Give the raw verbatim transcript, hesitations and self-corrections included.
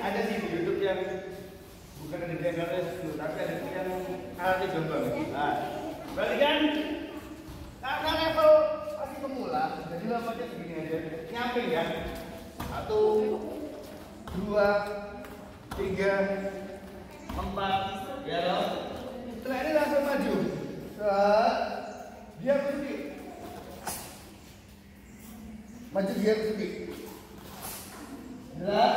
ada sih di YouTube yang bukan ada gerakan itu, tapi ada yang alatnya jombang. Nah, berarti kan karena level masih pemula, jadi lompatnya segini aja, nyamping ya. Satu, dua, tiga, empat, ya loh. Setelah ini langsung maju. Set, dia berhenti. Maju dia berhenti. Jelas?